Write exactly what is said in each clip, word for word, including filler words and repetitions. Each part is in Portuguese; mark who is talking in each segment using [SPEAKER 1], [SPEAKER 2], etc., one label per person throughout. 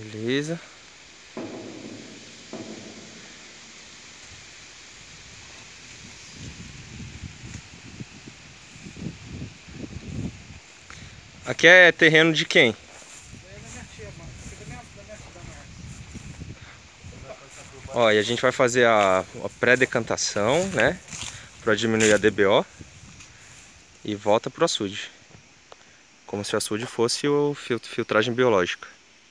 [SPEAKER 1] Beleza. Aqui é terreno de quem? Ó, e a gente vai fazer a, a pré-decantação, né? Pra diminuir a D B O. E volta pro açude. Como se o açude fosse o filtro, filtragem biológica.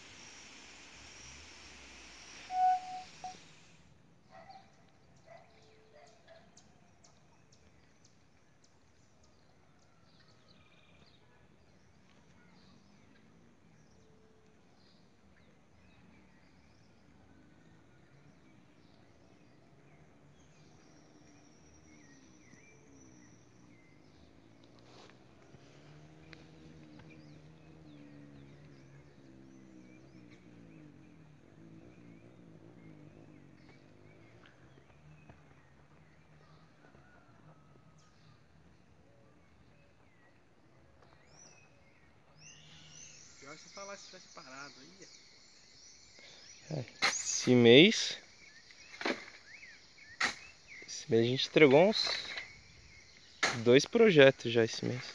[SPEAKER 2] Pior se falar se tivesse parado aí.
[SPEAKER 1] É, esse mês... Esse mês a gente entregou uns... Dois projetos já esse mês.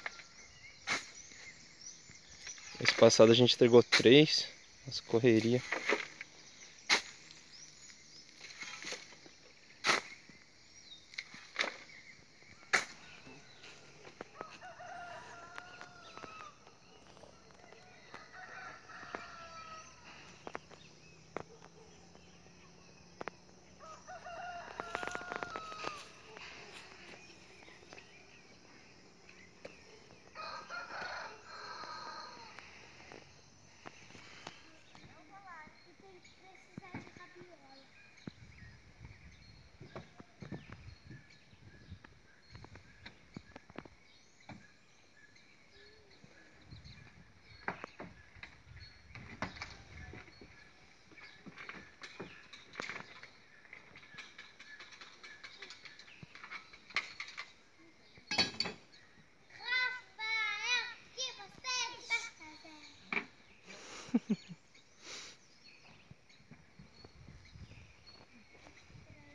[SPEAKER 1] Mês passado a gente entregou três. As correria.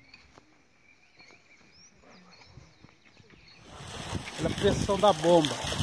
[SPEAKER 2] Pela pressão da bomba.